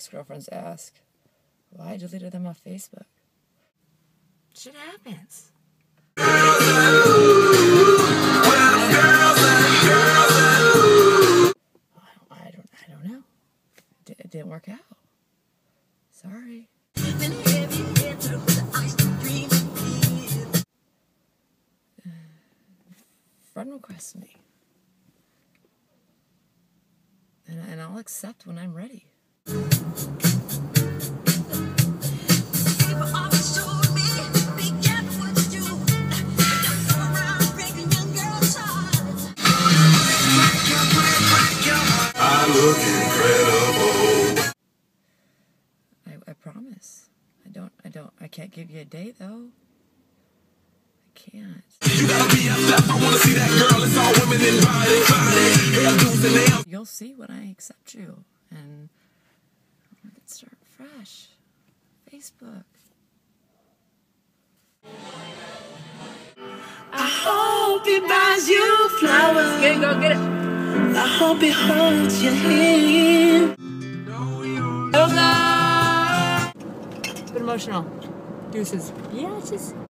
ex-girlfriends ask why I deleted them off Facebook. Shit happens. I don't know. It didn't work out. Sorry. Friend requests me. And I'll accept when I'm ready. I look incredible. I promise. I can't give you a date though. I can't. You gotta be yourself. I wanna see that girl. It's all women in body. You'll see when I accept you. And we can start fresh. Facebook. I hope he buys you flowers. Go get it. I hope he holds your hand. Hello. Bit emotional. Deuces. Yeah, it's just.